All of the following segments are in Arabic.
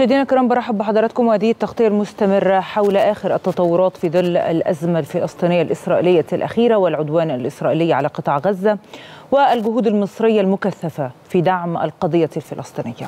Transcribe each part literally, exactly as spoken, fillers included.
مشاهدينا الكرام، برحب بحضراتكم وهذه التغطية المستمرة حول آخر التطورات في ظل الأزمة الفلسطينية الإسرائيلية الأخيرة والعدوان الإسرائيلي على قطاع غزة والجهود المصرية المكثفة في دعم القضية الفلسطينية.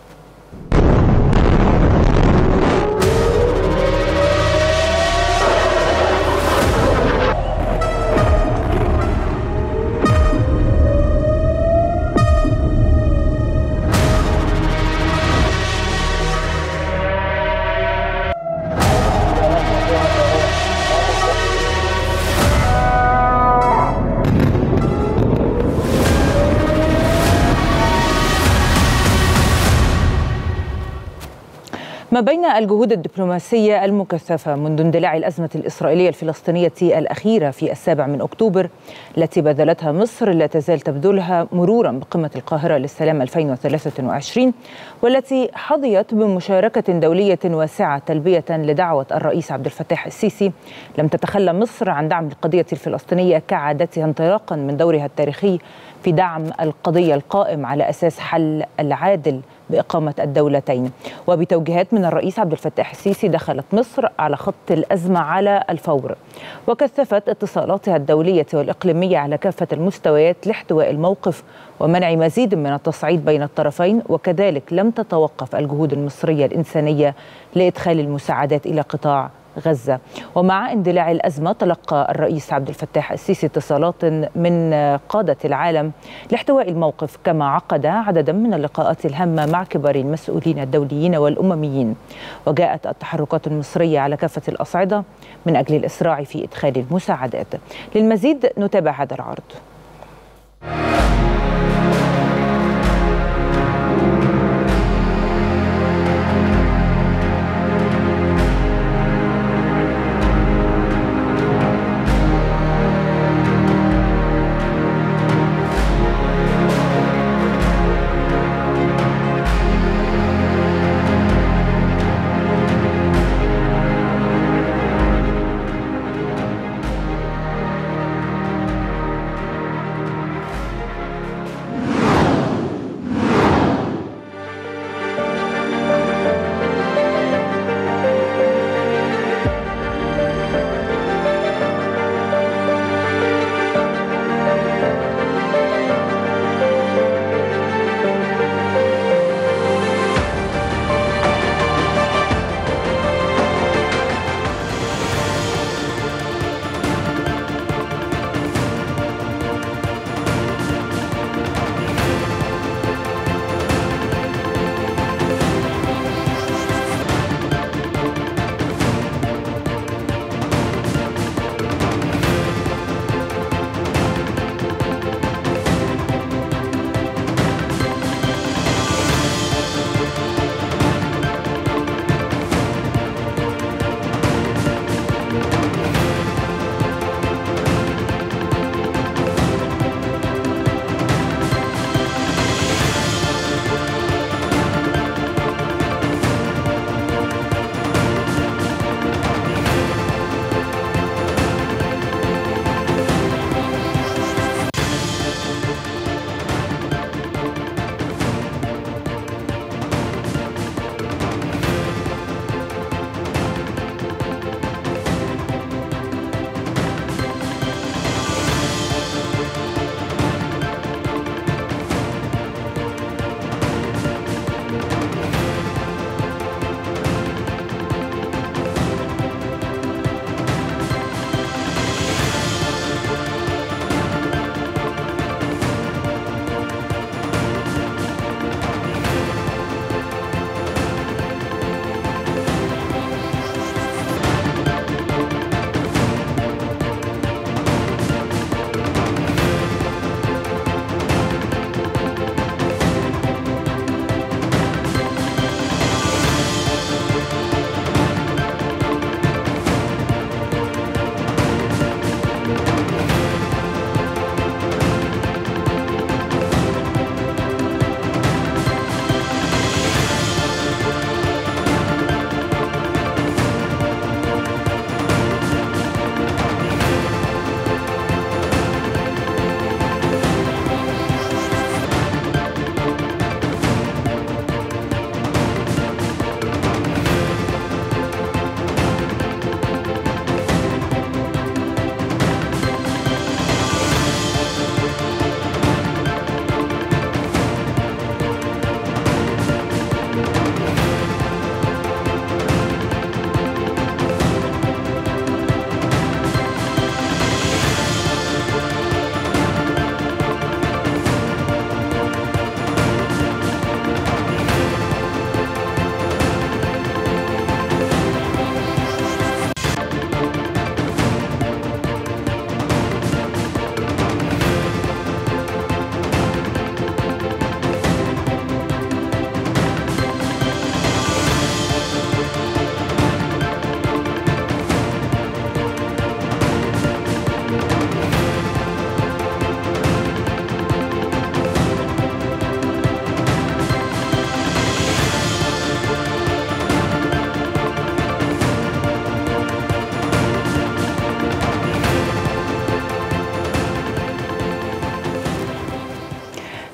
ما بين الجهود الدبلوماسية المكثفة منذ اندلاع الأزمة الإسرائيلية الفلسطينية الأخيرة في السابع من أكتوبر التي بذلتها مصر لا تزال تبذلها مرورا بقمة القاهرة للسلام ألفين وثلاثة وعشرين، والتي حظيت بمشاركة دولية واسعة تلبية لدعوة الرئيس عبد الفتاح السيسي، لم تتخلى مصر عن دعم القضية الفلسطينية كعادتها انطلاقا من دورها التاريخي في دعم القضية القائم على أساس حل العادل بإقامة الدولتين. وبتوجيهات من الرئيس عبد الفتاح السيسي دخلت مصر على خط الأزمة على الفور، وكثفت اتصالاتها الدولية والإقليمية على كافة المستويات لاحتواء الموقف ومنع مزيد من التصعيد بين الطرفين. وكذلك لم تتوقف الجهود المصرية الإنسانية لإدخال المساعدات إلى قطاع غزة. ومع اندلاع الأزمة تلقى الرئيس عبد الفتاح السيسي اتصالات من قادة العالم لاحتواء الموقف، كما عقد عددا من اللقاءات الهامة مع كبار المسؤولين الدوليين والأمميين. وجاءت التحركات المصرية على كافة الأصعدة من أجل الإسراع في إدخال المساعدات. للمزيد نتابع هذا العرض.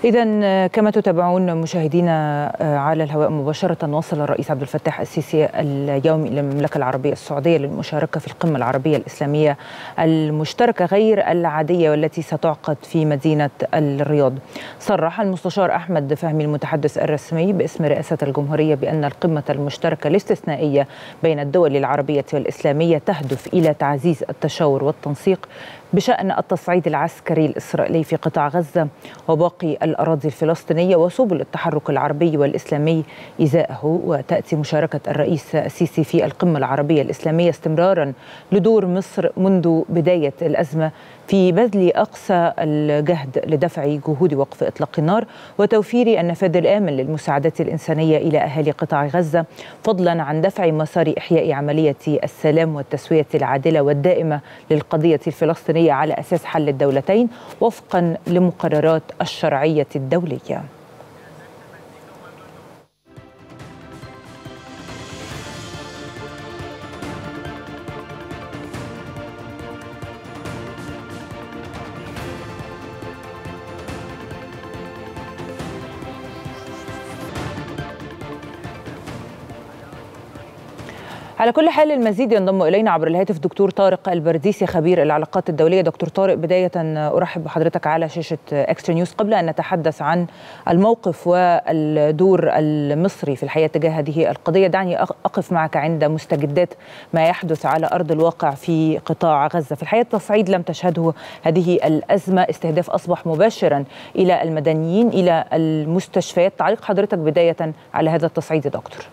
إذا كما تتابعون مشاهدينا على الهواء مباشرة، وصل الرئيس عبد الفتاح السيسي اليوم إلى المملكة العربية السعودية للمشاركة في القمة العربية الإسلامية المشتركة غير العادية والتي ستعقد في مدينة الرياض. صرح المستشار أحمد فهمي المتحدث الرسمي باسم رئاسة الجمهورية بأن القمة المشتركة الاستثنائية بين الدول العربية والإسلامية تهدف إلى تعزيز التشاور والتنسيق بشأن التصعيد العسكري الإسرائيلي في قطاع غزة وباقي الأراضي الفلسطينية وسبل التحرك العربي والإسلامي إزاءه. وتأتي مشاركة الرئيس السيسي في القمة العربية الإسلامية استمرارا لدور مصر منذ بداية الأزمة في بذل أقصى الجهد لدفع جهود وقف إطلاق النار وتوفير النفاذ الآمن للمساعدات الإنسانية إلى أهالي قطاع غزة، فضلا عن دفع مسار إحياء عملية السلام والتسوية العادلة والدائمة للقضية الفلسطينية على أساس حل الدولتين وفقا لمقررات الشرعية الدولية. على كل حال المزيد ينضم إلينا عبر الهاتف دكتور طارق البرديسي خبير العلاقات الدولية. دكتور طارق، بداية أرحب بحضرتك على شاشة إكسترا نيوز. قبل أن نتحدث عن الموقف والدور المصري في الحياة تجاه هذه القضية، دعني أقف معك عند مستجدات ما يحدث على أرض الواقع في قطاع غزة. في الحقيقة التصعيد لم تشهده هذه الأزمة، استهداف أصبح مباشرا إلى المدنيين إلى المستشفيات. تعليق حضرتك بداية على هذا التصعيد يا دكتور.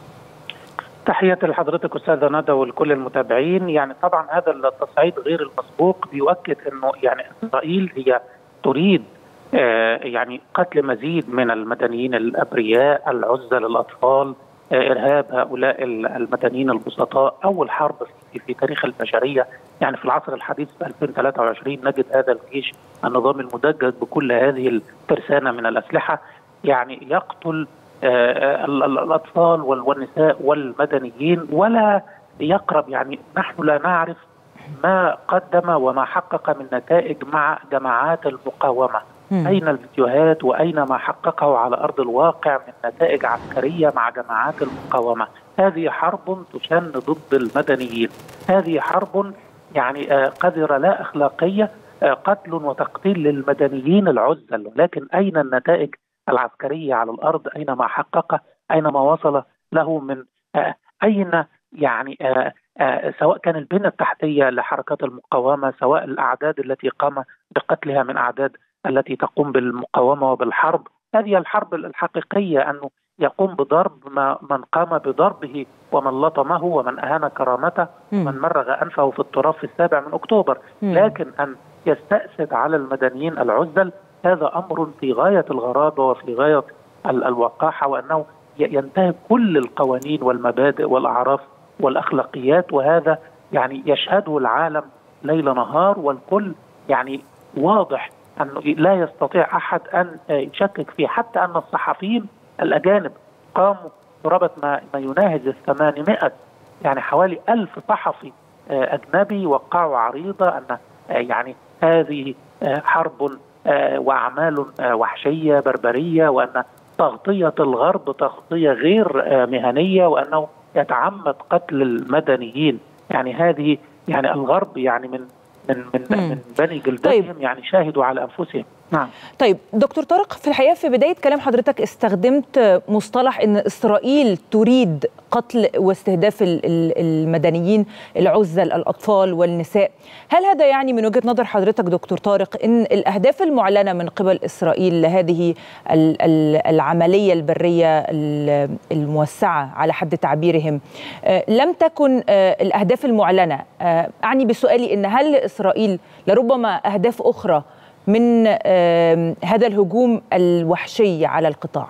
تحياتي لحضرتك أستاذة ندى ولكل المتابعين. يعني طبعا هذا التصعيد غير المسبوق بيؤكد أنه يعني إسرائيل هي تريد آه يعني قتل مزيد من المدنيين الأبرياء، العزل، الأطفال، آه إرهاب هؤلاء المدنيين البسطاء. أول حرب في, في تاريخ البشرية، يعني في العصر الحديث في ألفين وثلاثة وعشرين نجد هذا الجيش النظام المدجج بكل هذه الترسانة من الأسلحة يعني يقتل آه الأطفال والنساء والمدنيين ولا يقرب. يعني نحن لا نعرف ما قدم وما حقق من نتائج مع جماعات المقاومة. م. أين الفيديوهات وأين ما حققه على أرض الواقع من نتائج عسكرية مع جماعات المقاومة؟ هذه حرب تشن ضد المدنيين، هذه حرب يعني آه قذرة لا أخلاقية، آه قتل وتقتيل للمدنيين العزل. ولكن أين النتائج العسكرية على الأرض؟ أين ما حقق؟ أين ما وصل له من آه أين يعني آه آه سواء كان البنية التحتية لحركات المقاومة، سواء الأعداد التي قام بقتلها من أعداد التي تقوم بالمقاومة وبالحرب. هذه الحرب الحقيقية، أنه يقوم بضرب ما من قام بضربه ومن لطمه ومن أهان كرامته ومن مرغ أنفه في التراب في السابع من أكتوبر. لكن أن يستأسد على المدنيين العزل هذا أمر في غاية الغرابة وفي غاية الوقاحة، وأنه ينتهك كل القوانين والمبادئ والأعراف والأخلاقيات. وهذا يعني يشهده العالم ليل نهار، والكل يعني واضح أنه لا يستطيع أحد أن يشكك فيه. حتى أن الصحفيين الأجانب قاموا قرابة ما يناهز الثمانمائة، يعني حوالي ألف صحفي أجنبي وقعوا عريضة أن يعني هذه حرب وأعمال وحشية بربرية، وأن تغطية الغرب تغطية غير مهنية، وأنه يتعمد قتل المدنيين. يعني هذه يعني الغرب يعني من من من, من بني جلدتهم. طيب. يعني شاهدوا على أنفسهم. نعم. طيب دكتور طارق، في الحقيقة في بداية كلام حضرتك استخدمت مصطلح أن إسرائيل تريد قتل واستهداف المدنيين العزل الأطفال والنساء. هل هذا يعني من وجهة نظر حضرتك دكتور طارق أن الأهداف المعلنة من قبل إسرائيل لهذه العملية البرية الموسعة على حد تعبيرهم لم تكن الأهداف المعلنة؟ أعني بسؤالي أن هل إسرائيل لربما أهداف أخرى من هذا الهجوم الوحشي على القطاع؟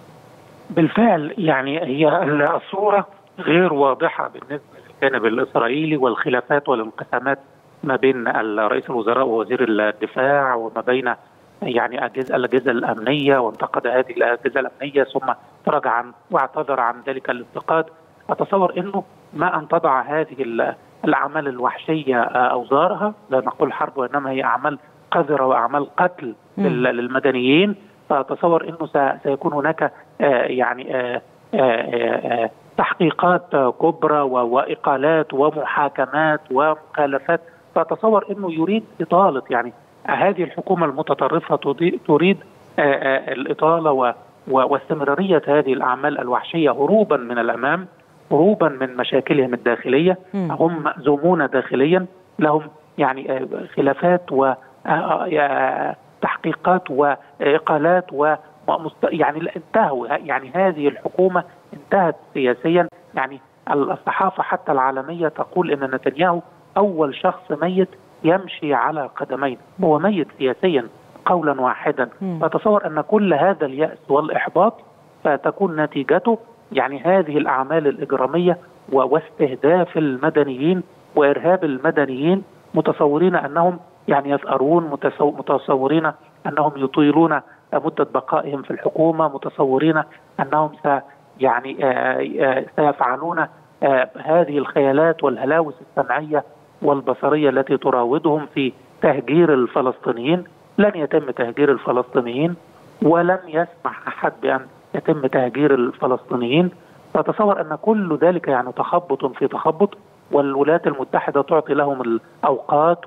بالفعل يعني هي الصورة غير واضحة بالنسبة للجانب الإسرائيلي، والخلافات والانقسامات ما بين رئيس الوزراء ووزير الدفاع وما بين يعني أجهزة الأجهزة الأمنية، وانتقد هذه الأجهزة الأمنية ثم تراجع عن واعتذر عن ذلك الانتقاد. أتصور أنه ما أن تضع هذه الأعمال الوحشية أوزارها، لا نقول حرب وإنما هي أعمال قذرة وأعمال قتل للمدنيين، فأتصور أنه سيكون هناك يعني تحقيقات كبرى وإقالات ومحاكمات ومخالفات. فأتصور أنه يريد إطالة، يعني هذه الحكومة المتطرفة تريد الإطالة واستمرارية هذه الأعمال الوحشية هروبا من الأمام، هروبا من مشاكلهم الداخلية. م. هم مأزومون داخليا، لهم يعني خلافات وتحقيقات وإقالات و يعني انتهوا. يعني هذه الحكومة انتهت سياسيا. يعني الصحافة حتى العالمية تقول أن نتنياهو أول شخص ميت يمشي على قدمين، هو ميت سياسيا قولا واحدا. فتصور أن كل هذا اليأس والإحباط فتكون نتيجته يعني هذه الأعمال الإجرامية واستهداف المدنيين وإرهاب المدنيين، متصورين أنهم يعني يثأرون، متصورين أنهم يطيلون مدة بقائهم في الحكومة، متصورين أنهم س يعني سيفعلون هذه الخيالات والهلاوس السمعية والبصرية التي تراودهم في تهجير الفلسطينيين. لن يتم تهجير الفلسطينيين، ولن يسمح أحد بأن يتم تهجير الفلسطينيين. فتصور أن كل ذلك يعني تخبط في تخبط، والولايات المتحدة تعطي لهم الأوقات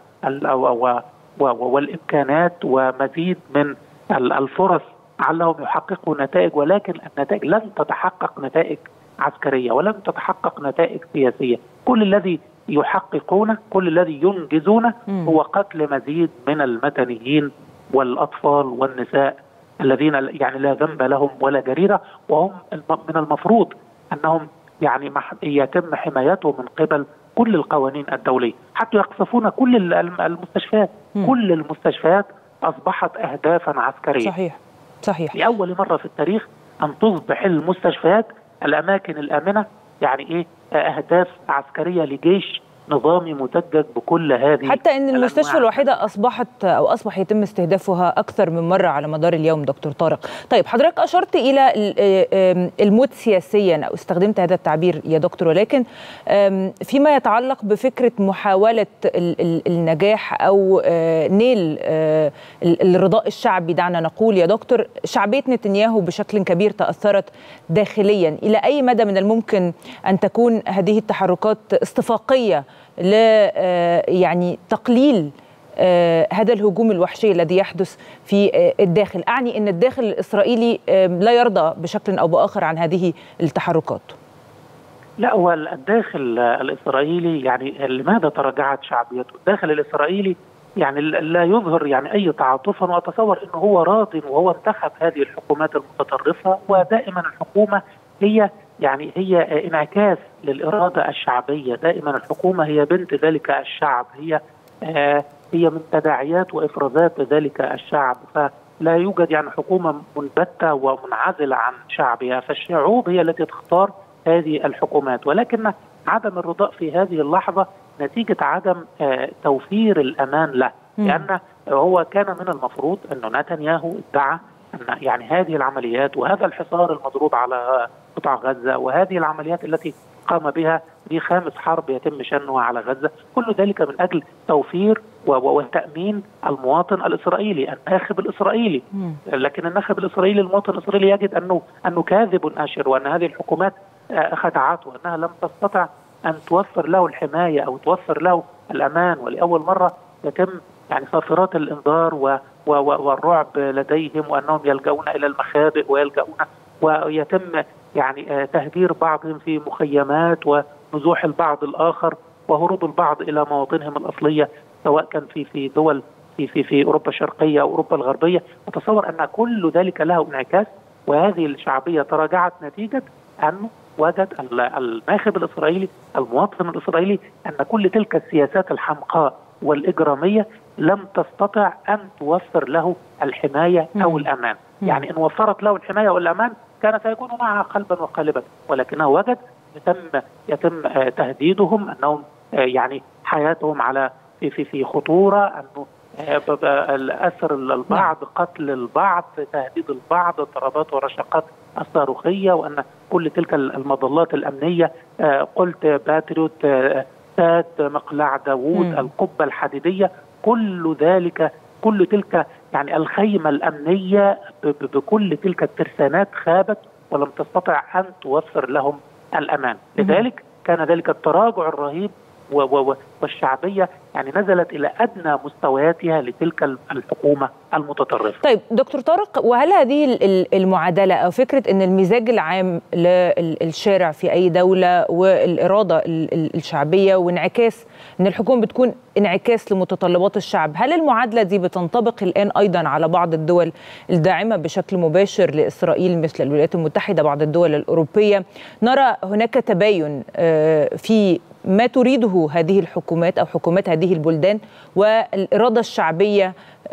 والإمكانات ومزيد من الفرص علهم يحققوا نتائج، ولكن النتائج لن تتحقق نتائج عسكرية ولن تتحقق نتائج سياسية. كل الذي يحققونه، كل الذي ينجزونه هو قتل مزيد من المدنيين والأطفال والنساء الذين يعني لا ذنب لهم ولا جريرة، وهم من المفروض أنهم يعني يتم حمايتهم من قبل كل القوانين الدولية، حتى يقصفون كل المستشفيات. م. كل المستشفيات أصبحت أهدافا عسكرية. صحيح صحيح. لأول مرة في التاريخ أن تصبح المستشفيات الأماكن الآمنة يعني إيه أهداف عسكرية لجيش نظامي مدجج بكل هذه، حتى ان المستشفى الوحيده اصبحت او اصبح يتم استهدافها اكثر من مره على مدار اليوم. دكتور طارق، طيب حضرتك اشرت الى الموت سياسيا او استخدمت هذا التعبير يا دكتور، ولكن فيما يتعلق بفكره محاوله النجاح او نيل الرضاء الشعبي، دعنا نقول يا دكتور، شعبيه نتنياهو بشكل كبير تاثرت داخليا. الى اي مدى من الممكن ان تكون هذه التحركات استفاقيه ل يعني تقليل هذا الهجوم الوحشي الذي يحدث في الداخل؟ أعني أن الداخل الإسرائيلي لا يرضى بشكل أو بآخر عن هذه التحركات. لا، هو الداخل الإسرائيلي يعني لماذا تراجعت شعبيته؟ الداخل الإسرائيلي يعني لا يظهر يعني أي تعاطفا، وأتصور أنه هو راض وهو انتخب هذه الحكومات المتطرفة. ودائما الحكومة هي يعني هي انعكاس للإرادة الشعبية، دائما الحكومة هي بنت ذلك الشعب، هي آه هي من تداعيات وإفرازات ذلك الشعب. فلا يوجد يعني حكومة منبتة ومنعزلة عن شعبها، فالشعوب هي التي تختار هذه الحكومات. ولكن عدم الرضاء في هذه اللحظة نتيجة عدم آه توفير الأمان له، لأن هو كان من المفروض أنه نتنياهو ادعى أن يعني هذه العمليات وهذا الحصار المضروب على قطاع غزة وهذه العمليات التي قام بها دي خامس حرب يتم شنها على غزة، كل ذلك من أجل توفير وتأمين المواطن الإسرائيلي، الناخب الإسرائيلي. لكن الناخب الإسرائيلي، المواطن الإسرائيلي يجد أنه أنه كاذب أشر، وأن هذه الحكومات خدعته، وأنها لم تستطع أن توفر له الحماية أو توفر له الأمان. ولأول مرة يتم يعني صافرات الإنذار والرعب لديهم، وأنهم يلجؤون إلى المخابئ ويلجؤون ويتم يعني تهجير بعضهم في مخيمات ونزوح البعض الآخر وهروب البعض إلى مواطنهم الأصلية، سواء كان في في دول في في في أوروبا الشرقية أو أوروبا الغربية. أتصور أن كل ذلك له انعكاس، وهذه الشعبية تراجعت نتيجة أنه وجد الناخب الإسرائيلي، المواطن الإسرائيلي، أن كل تلك السياسات الحمقاء والإجرامية لم تستطع أن توفر له الحماية أو الأمان. يعني إن وفرت له الحماية والأمان كان سيكون معها قلبا وقالبا، ولكنه وجد يتم يتم تهديدهم، أنهم يعني حياتهم على في في في خطورة، أنه الأسر البعض، قتل البعض، تهديد البعض، ضربات ورشقات الصاروخية، وأن كل تلك المظلات الأمنية، قلت باتريوت، سات، مقلع داوود، القبة الحديدية، كل ذلك كل تلك يعني الخيمة الأمنية بكل تلك الترسانات خابت ولم تستطع أن توفر لهم الأمان. لذلك كان ذلك التراجع الرهيب والشعبية يعني نزلت إلى أدنى مستوياتها لتلك الحكومة المتطرفة. طيب دكتور طارق، وهل هذه المعادلة أو فكرة أن المزاج العام للشارع في أي دولة والإرادة الشعبية وانعكاس أن الحكومة بتكون انعكاس لمتطلبات الشعب، هل المعادلة دي بتنطبق الآن أيضا على بعض الدول الداعمة بشكل مباشر لإسرائيل مثل الولايات المتحدة، بعض الدول الأوروبية؟ نرى هناك تباين في ما تريده هذه الحكومات أو حكومات هذه البلدان والإرادة الشعبية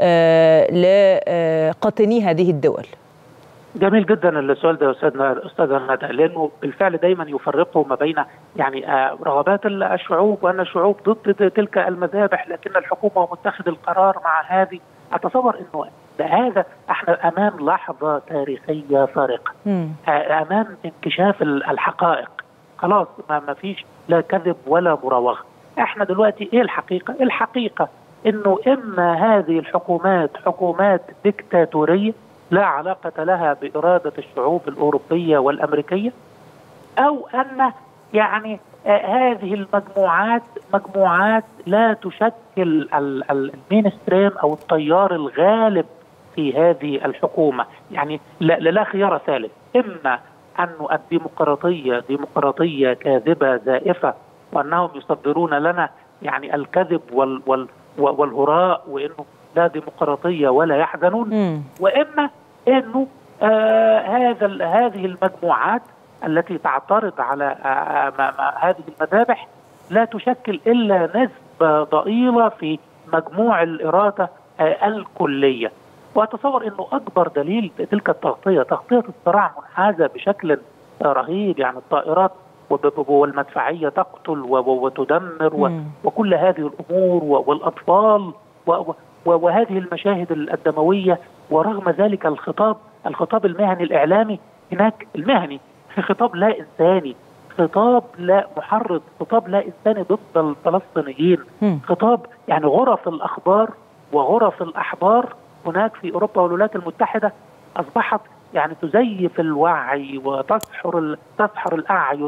لقاطني هذه الدول. جميل جدا السؤال ده يا استاذنا استاذ ندى، لانه بالفعل دايما يفرقوا ما بين يعني رغبات الشعوب وان الشعوب ضد تلك المذابح، لكن الحكومه ومتخذ القرار مع هذه. اتصور انه هذا احنا امام لحظه تاريخيه فارقه، امام انكشاف الحقائق. خلاص ما فيش لا كذب ولا مراوغه. احنا دلوقتي ايه الحقيقه؟ الحقيقه انه اما هذه الحكومات حكومات ديكتاتوريه لا علاقه لها باراده الشعوب الاوروبيه والامريكيه، او ان يعني آه هذه المجموعات مجموعات لا تشكل المينستريم او التيار الغالب في هذه الحكومه. يعني لا, لا خيار ثالث، اما أن الديمقراطية ديمقراطية كاذبة زائفة، وأنهم يصدرون لنا يعني الكذب وال وال والهراء، وأنه لا ديمقراطية ولا يحزنون، م. وإما أنه آه هذا هذه المجموعات التي تعترض على آه هذه المذابح لا تشكل إلا نسبة ضئيلة في مجموع الإرادة آه الكلية. واتصور انه اكبر دليل تلك التغطيه تغطيه الصراع منحازه بشكل رهيب، يعني الطائرات والمدفعيه تقتل وتدمر وكل هذه الامور والاطفال وهذه المشاهد الدمويه، ورغم ذلك الخطاب الخطاب المهني الاعلامي هناك المهني خطاب لا انساني، خطاب لا محرض، خطاب لا انساني ضد الفلسطينيين، خطاب يعني غرف الاخبار وغرف الاحبار هناك في أوروبا والولايات المتحدة أصبحت يعني تزيف الوعي وتسحر تسحر الأعين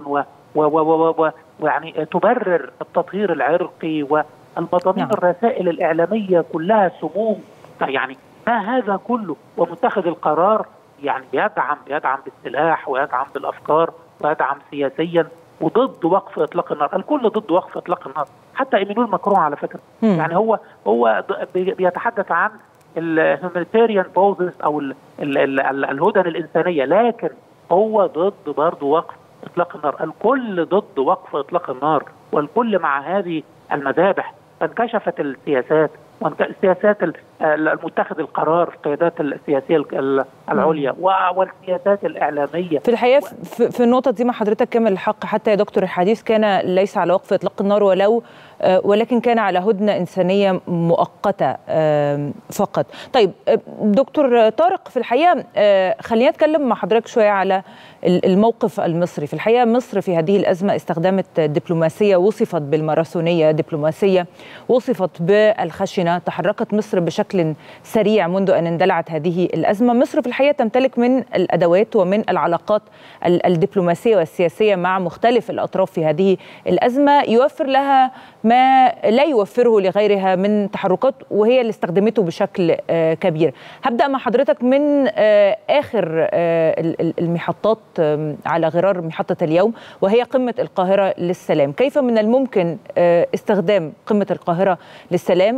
ويعني تبرر التطهير العرقي، والمضامين الرسائل الإعلامية كلها سموم. يعني ما هذا كله ومتخذ القرار يعني بيدعم بيدعم بالسلاح ويدعم بالأفكار ويدعم سياسيا وضد وقف إطلاق النار. الكل ضد وقف إطلاق النار، حتى إيمانويل ماكرون على فكرة. م. يعني هو هو بيتحدث عن الهيومانيتاريان بوزس او ال ال ال الهدن الانسانيه، لكن هو ضد برضه وقف اطلاق النار. الكل ضد وقف اطلاق النار، والكل مع هذه المذابح. فانكشفت السياسات والسياسات المتخذ القرار في القيادات السياسيه العليا والسياسات الاعلاميه. في الحقيقه في النقطه دي مع حضرتك كامل الحق، حتى يا دكتور الحديث كان ليس على وقف اطلاق النار ولو ولكن كان على هدنه انسانيه مؤقته فقط. طيب دكتور طارق، في الحقيقه خلينا نتكلم مع حضرتك شويه على الموقف المصري. في الحقيقه مصر في هذه الازمه استخدمت دبلوماسيه وصفت بالماراثونيه، دبلوماسيه وصفت بالخشنه. تحركت مصر بشكل سريع منذ ان اندلعت هذه الازمه. مصر في الحقيقه تمتلك من الادوات ومن العلاقات الدبلوماسيه والسياسيه مع مختلف الاطراف في هذه الازمه يوفر لها ما لا يوفره لغيرها من تحركات، وهي اللي استخدمته بشكل كبير. هبدأ مع حضرتك من آخر المحطات على غرار محطة اليوم، وهي قمة القاهرة للسلام. كيف من الممكن استخدام قمة القاهرة للسلام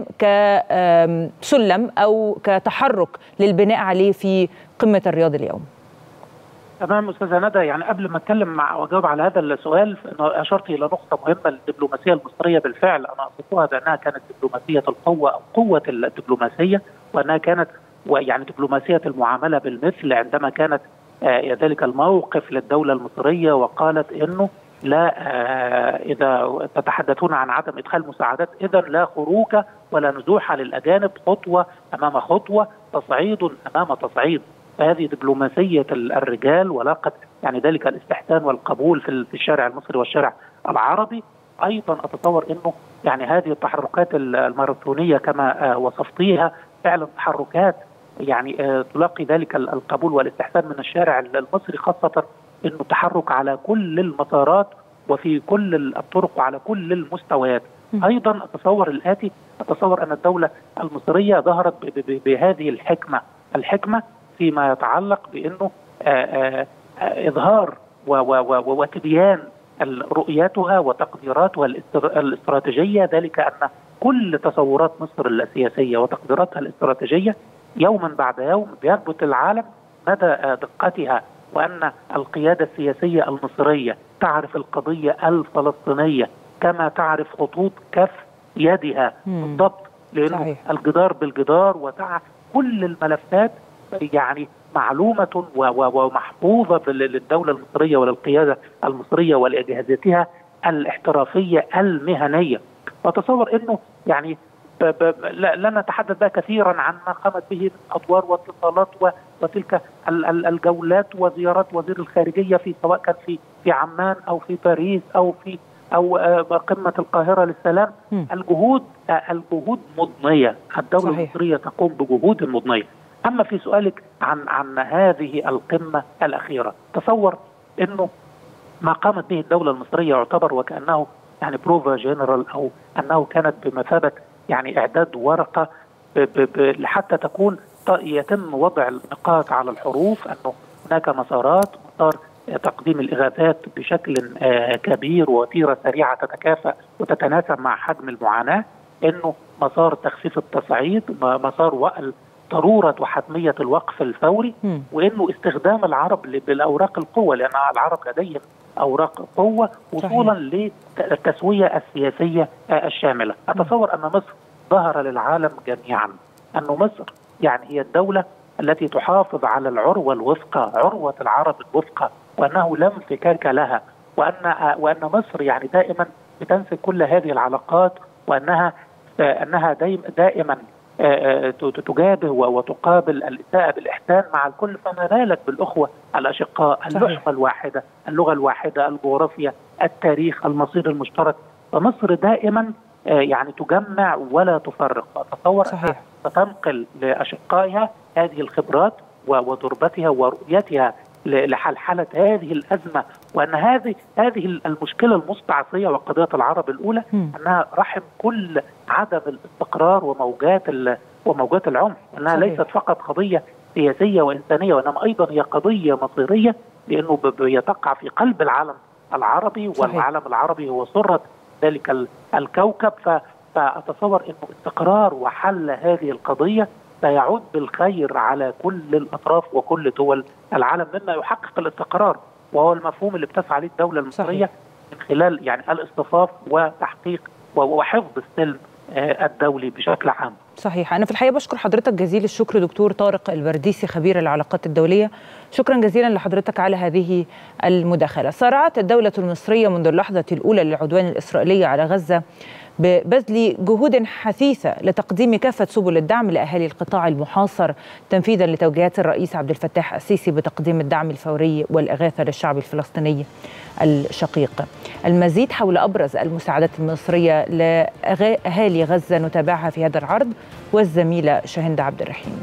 كسلم أو كتحرك للبناء عليه في قمة الرياض اليوم؟ تمام استاذه ندى، يعني قبل ما اتكلم مع واجاوب على هذا السؤال فانا اشرت الى نقطه مهمه للدبلوماسيه المصريه. بالفعل انا اصفها بانها كانت دبلوماسيه القوه او قوه الدبلوماسيه، وانها كانت ويعني دبلوماسيه المعامله بالمثل عندما كانت آه ذلك الموقف للدوله المصريه وقالت انه لا آه اذا تتحدثون عن عدم ادخال مساعدات اذا لا خروج ولا نزوح للاجانب، خطوه امام خطوه، تصعيد امام تصعيد. فهذه دبلوماسية الرجال، ولاقت يعني ذلك الاستحسان والقبول في الشارع المصري والشارع العربي. أيضا أتصور أنه يعني هذه التحركات الماراثونيه كما وصفتيها فعلا تحركات يعني تلاقي ذلك القبول والاستحسان من الشارع المصري، خاصه انه تحرك على كل المسارات وفي كل الطرق وعلى كل المستويات. ايضا اتصور الاتي، اتصور ان الدوله المصريه ظهرت بهذه الحكمه، الحكمه فيما يتعلق بانه آآ آآ اظهار وتبيان رؤيتها وتقديراتها الاستراتيجيه، ذلك ان كل تصورات مصر السياسيه وتقديراتها الاستراتيجيه يوما بعد يوم بيثبت العالم مدى دقتها، وان القياده السياسيه المصريه تعرف القضيه الفلسطينيه كما تعرف خطوط كف يدها بالضبط، لانه الجدار بالجدار، وتعرف كل الملفات يعني معلومه ومحفوظه للدوله المصريه وللقياده المصريه ولاجهزتها الاحترافيه المهنيه. واتصور انه يعني ب ب لا نتحدث بقى كثيرا عن ما قامت به من ادوار واتصالات وتلك الجولات وزيارات وزير الخارجيه في سواء كان في في عمان او في باريس او في او قمه القاهره للسلام. م. الجهود الجهود مضنيه، الدوله صحيح. المصريه تقوم بجهود مضنيه. اما في سؤالك عن عن هذه القمه الاخيره، تصور انه ما قامت به الدوله المصريه يعتبر وكانه يعني بروفا جنرال، او انه كانت بمثابه يعني اعداد ورقه ب ب حتى تكون يتم وضع النقاط على الحروف، انه هناك مسارات، مسار تقديم الاغاثات بشكل آه كبير ووتيره سريعه تتكافئ وتتناسب مع حجم المعاناه، انه مسار تخفيف التصعيد، مسار ضروره وحتميه الوقف الفوري، م. وانه استخدام العرب بالاوراق القوه، لان العرب لديهم اوراق قوه وصولا للتسويه السياسيه الشامله. اتصور ان مصر ظهر للعالم جميعا أن مصر يعني هي الدولة التي تحافظ على العروة الوثقى، عروة العرب الوثقى، وأنه لا انفكاك لها، وأن وأن مصر يعني دائما بتنسي كل هذه العلاقات، وأنها أنها دائما تجابه وتقابل الإساءة بالإحسان مع الكل، فما بالك بالأخوة الأشقاء، اللحمة الواحدة، اللغة الواحدة، الجغرافيا، التاريخ، المصير المشترك. فمصر دائما يعني تجمع ولا تفرق. أتصور صحيح. ستنقل لأشقائها هذه الخبرات وتربتها ورؤيتها لحلحلة هذه الأزمة، وأن هذه هذه المشكلة المستعصية وقضية العرب الأولى م. أنها رحم كل عدم الاستقرار وموجات وموجات العنف، أنها صحيح. ليست فقط قضية سياسية وإنسانية، وإنما أيضا هي قضية مصيرية، لأنه بيتقع في قلب العالم العربي، صحيح. والعالم العربي هو سرة ذلك الكوكب. فأتصور أنه استقرار وحل هذه القضية سيعود بالخير على كل الأطراف وكل دول العالم، مما يحقق الاستقرار، وهو المفهوم اللي بتسعى عليه الدولة المصرية صحيح. من خلال يعني الاصطفاف وتحقيق وحفظ السلم الدولي بشكل عام. صحيح. أنا في الحقيقة بشكر حضرتك جزيل الشكر دكتور طارق البرديسي خبير العلاقات الدولية، شكرا جزيلا لحضرتك على هذه المداخلة. سارعت الدولة المصرية منذ اللحظة الأولى للعدوان الإسرائيلي على غزة ببذل جهود حثيثة لتقديم كافة سبل الدعم لأهالي القطاع المحاصر، تنفيذا لتوجيهات الرئيس عبد الفتاح السيسي بتقديم الدعم الفوري والإغاثة للشعب الفلسطيني الشقيق. المزيد حول أبرز المساعدات المصرية لأهالي غزة نتابعها في هذا العرض، والزميلة شاهندة عبد الرحيم.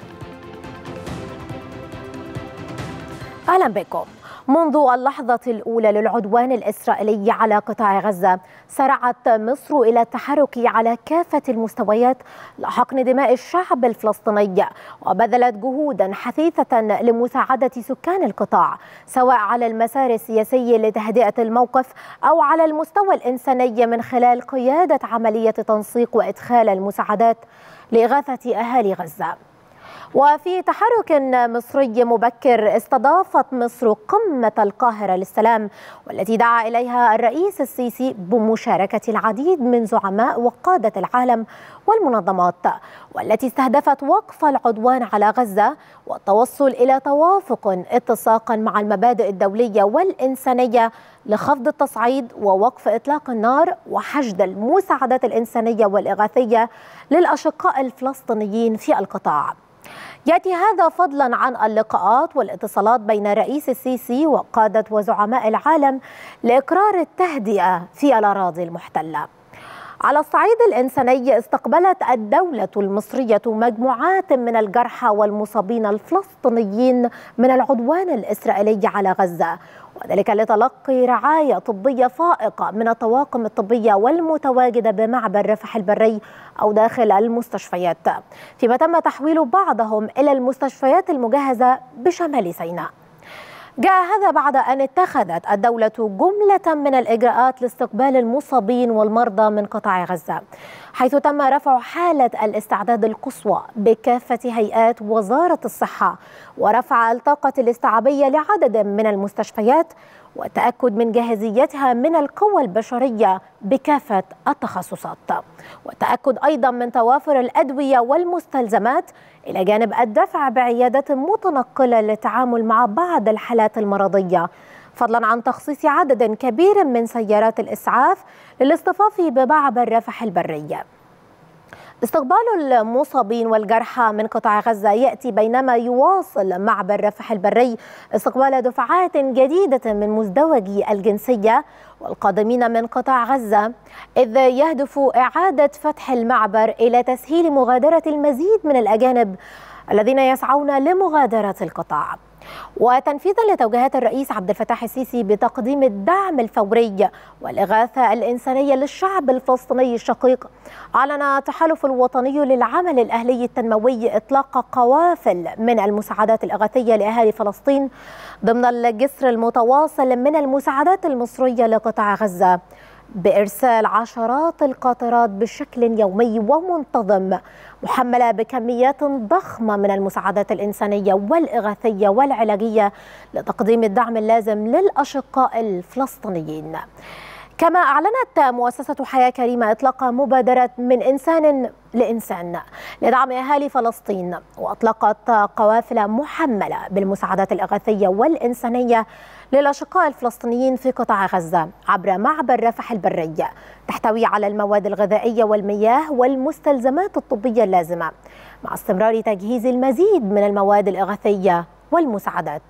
أهلا بكم. منذ اللحظة الأولى للعدوان الإسرائيلي على قطاع غزة سارعت مصر إلى التحرك على كافة المستويات لحقن دماء الشعب الفلسطيني، وبذلت جهودا حثيثة لمساعدة سكان القطاع، سواء على المسار السياسي لتهدئة الموقف أو على المستوى الإنساني من خلال قيادة عملية تنسيق وإدخال المساعدات لإغاثة أهالي غزة. وفي تحرك مصري مبكر استضافت مصر قمة القاهرة للسلام، والتي دعا إليها الرئيس السيسي بمشاركة العديد من زعماء وقادة العالم والمنظمات، والتي استهدفت وقف العدوان على غزة والتوصل إلى توافق اتساقا مع المبادئ الدولية والإنسانية لخفض التصعيد ووقف إطلاق النار وحشد المساعدات الإنسانية والإغاثية للأشقاء الفلسطينيين في القطاع. يأتي هذا فضلا عن اللقاءات والاتصالات بين الرئيس السيسي وقادة وزعماء العالم لإقرار التهدئة في الأراضي المحتلة. على الصعيد الإنساني استقبلت الدولة المصرية مجموعات من الجرحى والمصابين الفلسطينيين من العدوان الإسرائيلي على غزة، وذلك لتلقي رعاية طبية فائقة من الطواقم الطبية والمتواجدة بمعبر رفح البري أو داخل المستشفيات، فيما تم تحويل بعضهم إلى المستشفيات المجهزة بشمال سيناء. جاء هذا بعد أن اتخذت الدولة جملة من الإجراءات لاستقبال المصابين والمرضى من قطاع غزة، حيث تم رفع حالة الاستعداد القصوى بكافة هيئات وزارة الصحة، ورفع الطاقة الاستيعابية لعدد من المستشفيات، والتأكد من جاهزيتها من القوى البشرية بكافة التخصصات، والتأكد أيضا من توافر الأدوية والمستلزمات، إلى جانب الدفع بعيادات متنقلة للتعامل مع بعض الحالات المرضية، فضلا عن تخصيص عدد كبير من سيارات الإسعاف للاصطفاف بمعبر رفح البري. استقبال المصابين والجرحى من قطاع غزة يأتي بينما يواصل معبر رفح البري استقبال دفعات جديدة من مزدوجي الجنسية والقادمين من قطاع غزة، إذ يهدف إعادة فتح المعبر إلى تسهيل مغادرة المزيد من الأجانب الذين يسعون لمغادرة القطاع. وتنفيذا لتوجيهات الرئيس عبد الفتاح السيسي بتقديم الدعم الفوري والإغاثة الإنسانية للشعب الفلسطيني الشقيق، أعلن التحالف الوطني للعمل الأهلي التنموي إطلاق قوافل من المساعدات الإغاثية لأهالي فلسطين ضمن الجسر المتواصل من المساعدات المصرية لقطاع غزة، بإرسال عشرات القاطرات بشكل يومي ومنتظم محملة بكميات ضخمة من المساعدات الإنسانية والإغاثية والعلاجية لتقديم الدعم اللازم للأشقاء الفلسطينيين. كما أعلنت مؤسسة حياة كريمة إطلاق مبادرة من إنسان لإنسان لدعم أهالي فلسطين، وأطلقت قوافل محملة بالمساعدات الإغاثية والإنسانية للأشقاء الفلسطينيين في قطاع غزة عبر معبر رفح البري، تحتوي على المواد الغذائية والمياه والمستلزمات الطبية اللازمة، مع استمرار تجهيز المزيد من المواد الإغاثية والمساعدات.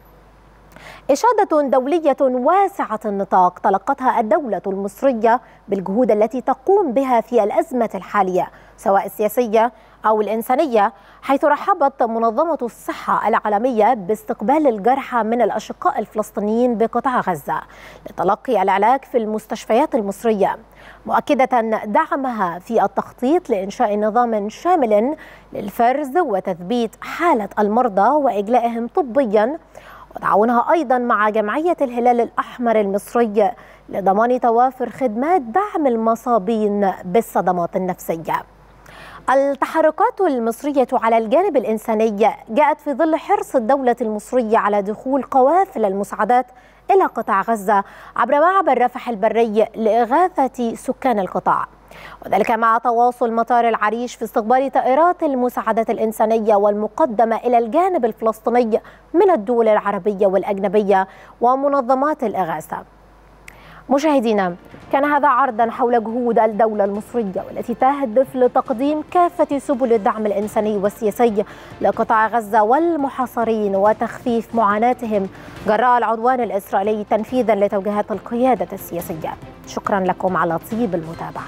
إشادة دولية واسعة النطاق تلقتها الدولة المصرية بالجهود التي تقوم بها في الأزمة الحالية سواء السياسية أو الإنسانية، حيث رحبت منظمة الصحة العالمية باستقبال الجرحى من الأشقاء الفلسطينيين بقطاع غزة لتلقي العلاج في المستشفيات المصرية، مؤكدة دعمها في التخطيط لإنشاء نظام شامل للفرز وتثبيت حالة المرضى وإجلائهم طبياً، وتعاونها أيضا مع جمعية الهلال الأحمر المصري لضمان توافر خدمات دعم المصابين بالصدمات النفسية. التحركات المصرية على الجانب الإنساني جاءت في ظل حرص الدولة المصرية على دخول قوافل المساعدات إلى قطاع غزة عبر معبر رفح البري لإغاثة سكان القطاع، وذلك مع تواصل مطار العريش في استقبال طائرات المساعدات الإنسانية والمقدمة إلى الجانب الفلسطيني من الدول العربية والأجنبية ومنظمات الإغاثة. مشاهدينا، كان هذا عرضا حول جهود الدولة المصرية والتي تهدف لتقديم كافة سبل الدعم الإنساني والسياسي لقطاع غزة والمحاصرين وتخفيف معاناتهم جراء العدوان الإسرائيلي تنفيذا لتوجيهات القيادة السياسية. شكرا لكم على طيب المتابعة.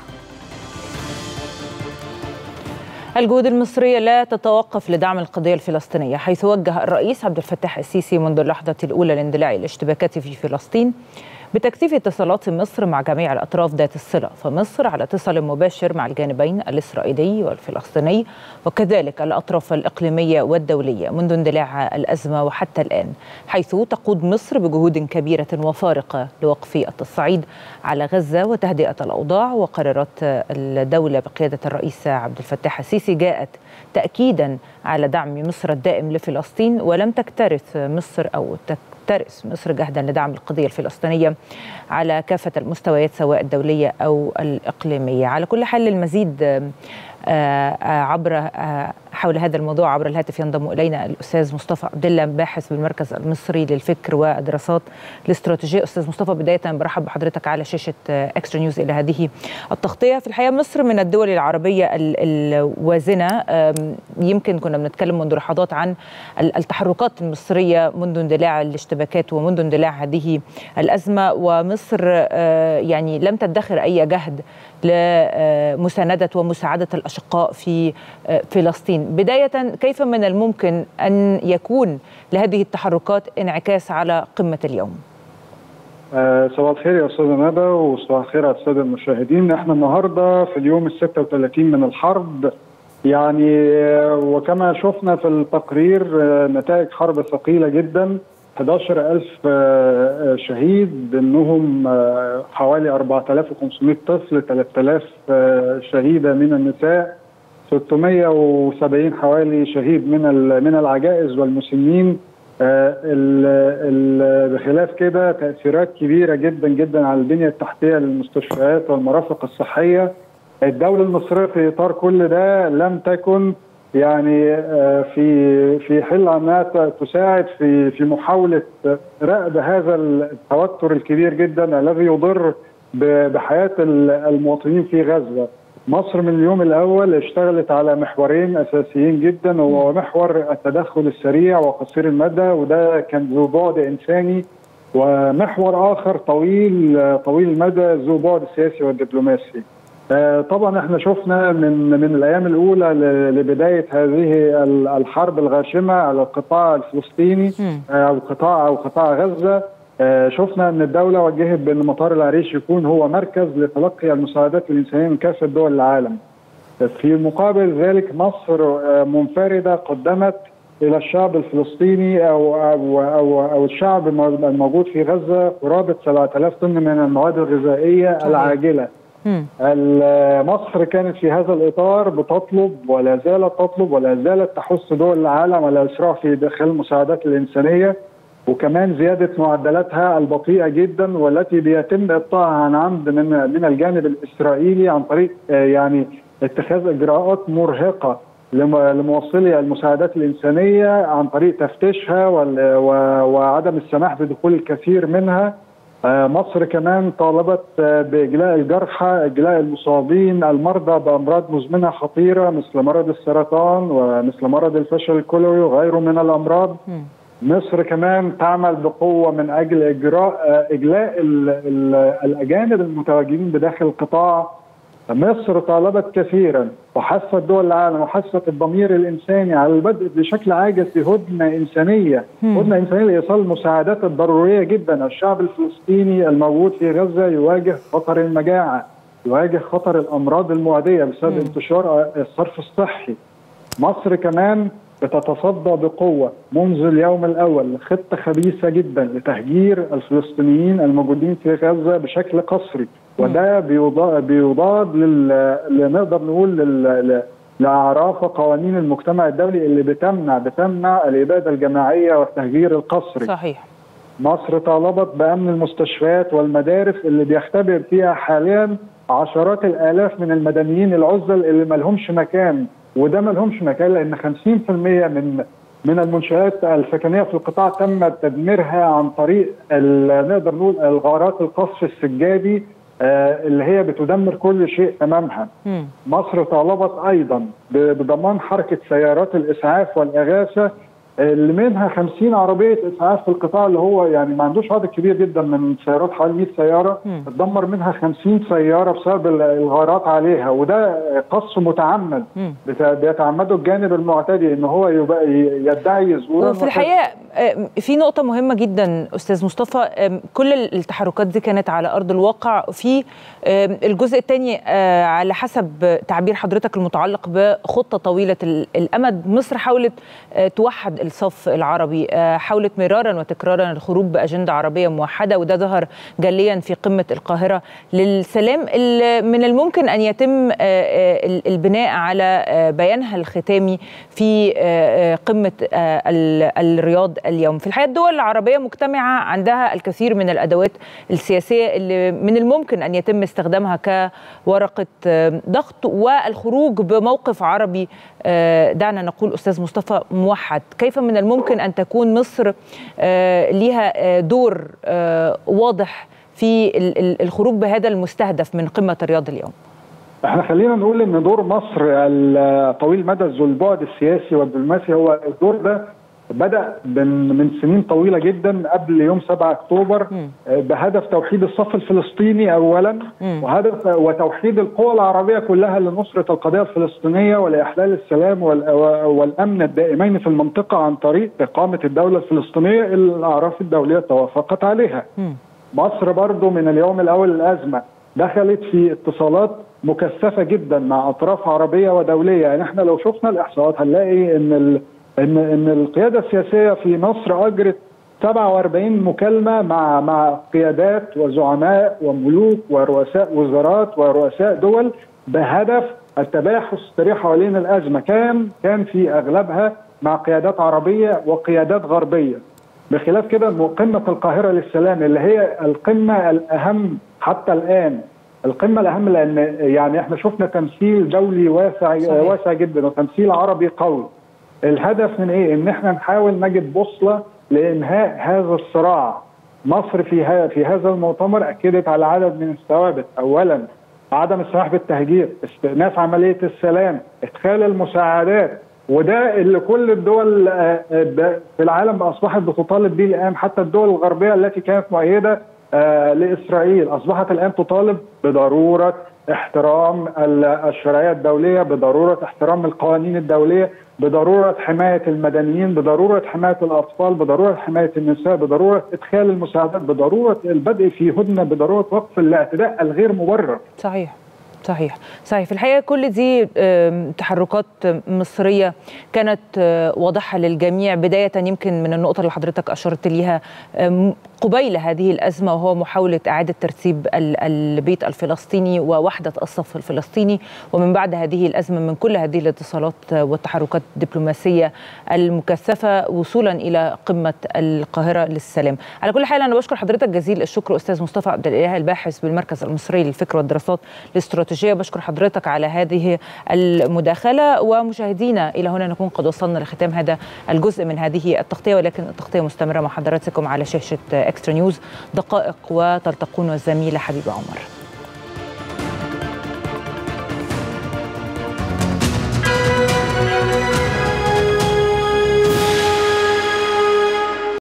الجهود المصرية لا تتوقف لدعم القضية الفلسطينية، حيث وجه الرئيس عبد الفتاح السيسي منذ اللحظة الأولى لاندلاع الاشتباكات في فلسطين بتكثيف اتصالات مصر مع جميع الأطراف ذات الصلة، فمصر على اتصال مباشر مع الجانبين الإسرائيلي والفلسطيني وكذلك الأطراف الإقليمية والدولية منذ اندلاع الأزمة وحتى الآن، حيث تقود مصر بجهود كبيرة وفارقة لوقف التصعيد على غزة وتهدئة الأوضاع. وقرارات الدولة بقيادة الرئيس عبد الفتاح السيسي جاءت تأكيدا على دعم مصر الدائم لفلسطين، ولم تكترث مصر أو تكترث مصر جهدا لدعم القضية الفلسطينية على كافة المستويات سواء الدولية أو الإقليمية. على كل حال المزيد عبر حول هذا الموضوع عبر الهاتف ينضم الينا الاستاذ مصطفى عبد الله، باحث بالمركز المصري للفكر والدراسات الاستراتيجيه. استاذ مصطفى، بدايه برحب بحضرتك على شاشه اكسترا نيوز الى هذه التغطيه. في الحقيقه مصر من الدول العربيه الوازنه، يمكن كنا بنتكلم منذ لحظات عن التحركات المصريه منذ اندلاع الاشتباكات ومنذ اندلاع هذه الازمه، ومصر يعني لم تدخر اي جهد لمساندة ومساعدة الأشقاء في فلسطين. بداية، كيف من الممكن أن يكون لهذه التحركات انعكاس على قمة اليوم؟ أه صباح الخير يا أستاذة ندى، وصباح الخير على السادة المشاهدين. احنا النهاردة في اليوم الستة وثلاثين من الحرب، يعني وكما شفنا في التقرير نتائج حرب ثقيلة جدا. أحد عشر ألف شهيد، منهم حوالي أربعة آلاف وخمسمائة طفل، ثلاثة آلاف شهيدة من النساء، ستمائة وسبعين حوالي شهيد من من العجائز والمسنين. بخلاف كده تأثيرات كبيرة جدا جدا على البنية التحتية للمستشفيات والمرافق الصحية. الدولة المصرية في إطار كل ده لم تكن يعني في في حل انها تساعد في في محاوله رأب هذا التوتر الكبير جدا الذي يضر بحياه المواطنين في غزه. مصر من اليوم الاول اشتغلت على محورين اساسيين جدا، وهو محور التدخل السريع وقصير المدى، وده كان ذو بعد انساني، ومحور اخر طويل طويل المدى ذو بعد سياسي ودبلوماسي. طبعا احنا شفنا من من الايام الاولى لبدايه هذه الحرب الغاشمه على القطاع الفلسطيني او قطاع او قطاع غزه، شفنا ان الدوله وجهت بان مطار العريش يكون هو مركز لتلقي المساعدات الانسانيه من كافه دول العالم. في مقابل ذلك مصر منفرده قدمت الى الشعب الفلسطيني او او او, أو الشعب الموجود في غزه قرابه سبعة آلاف طن من المواد الغذائيه العاجله. مصر كانت في هذا الإطار بتطلب ولا زالت تطلب ولا زالت تحث دول العالم على الإسراع في إدخال المساعدات الإنسانية، وكمان زيادة معدلاتها البطيئة جدا والتي بيتم إبطائها عن عمد من من الجانب الإسرائيلي عن طريق يعني اتخاذ إجراءات مرهقة لموصلي المساعدات الإنسانية عن طريق تفتيشها وعدم السماح بدخول الكثير منها. مصر كمان طالبت بإجلاء الجرحى، إجلاء المصابين، المرضى بأمراض مزمنة خطيرة مثل مرض السرطان ومثل مرض الفشل الكلوي وغيره من الأمراض. م. مصر كمان تعمل بقوة من أجل إجراء إجلاء ال ال الأجانب المتواجدين بداخل القطاع. مصر طالبت كثيرا وحثت دول العالم وحثت الضمير الانساني على البدء بشكل عاجل في هدنه انسانيه، هدنه انسانيه لايصال المساعدات الضروريه جدا. الشعب الفلسطيني الموجود في غزه يواجه خطر المجاعه، يواجه خطر الامراض المعديه بسبب انتشار الصرف الصحي. مصر كمان بتتصدى بقوه منذ اليوم الاول لخطه خبيثه جدا لتهجير الفلسطينيين الموجودين في غزه بشكل قسري، وده بيضاد لل نقدر نقول لل... لاعراف وقوانين المجتمع الدولي اللي بتمنع بتمنع الاباده الجماعيه والتهجير القسري. صحيح. مصر طالبت بامن المستشفيات والمدارس اللي بيختبر فيها حاليا عشرات الالاف من المدنيين العزل اللي ما لهمش مكان، وده ما لهمش مكان لان خمسين بالمئة من من المنشآت السكنيه في القطاع تم تدميرها عن طريق نقدر نقول الغارات القصف السجادي اللي هي بتدمر كل شيء امامها. م. مصر طالبت ايضا بضمان حركه سيارات الاسعاف والاغاثه اللي منها خمسين عربيه اسعاف في القطاع اللي هو يعني ما عندوش عدد كبير جدا من السيارات، حوالي مئة سياره، اتدمر منها خمسين سياره بسبب الغارات عليها، وده قصف متعمد بيتعمده الجانب المعتدي ان هو يبقى يدعي زورا. وفي الحقيقه في نقطه مهمه جدا استاذ مصطفى، كل التحركات دي كانت على ارض الواقع. في الجزء الثاني على حسب تعبير حضرتك المتعلق بخطه طويله الامد، مصر حاولت توحد الصف العربي، حاولت مرارا وتكرارا الخروج بأجندة عربية موحدة، وده ظهر جليا في قمة القاهرة للسلام من الممكن أن يتم البناء على بيانها الختامي في قمة الرياض اليوم. في الحقيقة الدول العربية مجتمعة عندها الكثير من الأدوات السياسية اللي من الممكن أن يتم استخدامها كورقة ضغط، والخروج بموقف عربي دعنا نقول أستاذ مصطفى موحد، كيف من الممكن أن تكون مصر لها دور واضح في الخروج بهذا المستهدف من قمة الرياض اليوم؟ احنا خلينا نقول ان دور مصر الطويل المدى ذو البعد السياسي والدبلوماسي، هو الدور ده بدأ من سنين طويلة جدا قبل يوم سبعة أكتوبر م. بهدف توحيد الصف الفلسطيني أولا م. وهدف وتوحيد القوى العربية كلها لنصرة القضية الفلسطينية ولإحلال السلام والأمن الدائمين في المنطقة عن طريق إقامة الدولة الفلسطينية اللي الأعراف الدولية توافقت عليها. م. مصر برضو من اليوم الأول الأزمة دخلت في اتصالات مكثفة جدا مع أطراف عربية ودولية. يعني احنا لو شفنا الإحصاءات هنلاقي إن ال ان ان القياده السياسيه في مصر اجرت سبعة وأربعين مكالمه مع مع قيادات وزعماء وملوك ورؤساء وزارات ورؤساء دول بهدف التباحث السريع حوالين الازمه، كان كان في اغلبها مع قيادات عربيه وقيادات غربيه. بخلاف كده قمه القاهره للسلام اللي هي القمه الاهم حتى الان، القمه الاهم لان يعني احنا شفنا تمثيل دولي واسع صحيح. واسع جدا وتمثيل عربي قوي. الهدف من ايه؟ ان احنا نحاول نجد بوصله لانهاء هذا الصراع. مصر في في هذا المؤتمر اكدت على عدد من الثوابت، اولا عدم السماح بالتهجير، استئناف عمليه السلام، ادخال المساعدات، وده اللي كل الدول في العالم اصبحت بتطالب به الان، حتى الدول الغربيه التي كانت مؤيده لاسرائيل اصبحت الان تطالب بضروره احترام الشرعيه الدوليه، بضروره احترام القوانين الدوليه، بضروره حمايه المدنيين، بضروره حمايه الاطفال، بضروره حمايه النساء، بضروره ادخال المساعدات، بضروره البدء في هدنه، بضروره وقف الاعتداء الغير مبرر. صحيح. صحيح صحيح في الحقيقة كل دي تحركات مصرية كانت واضحة للجميع، بداية يمكن من النقطة اللي حضرتك أشرت ليها قبيل هذه الأزمة، وهو محاولة إعادة ترتيب البيت الفلسطيني ووحدة الصف الفلسطيني، ومن بعد هذه الأزمة من كل هذه الاتصالات والتحركات الدبلوماسية المكثفة وصولا إلى قمة القاهرة للسلام. على كل حال أنا بشكر حضرتك جزيل الشكر أستاذ مصطفى عبد الإله الباحث بالمركز المصري للفكر والدراسات الاستراتيجية. بشكر حضرتك على هذه المداخلة. ومشاهدينا إلى هنا نكون قد وصلنا لختام هذا الجزء من هذه التغطية، ولكن التغطية مستمرة مع حضراتكم على شاشة إكسترا نيوز. دقائق وتلتقون الزميلة حبيبة عمر.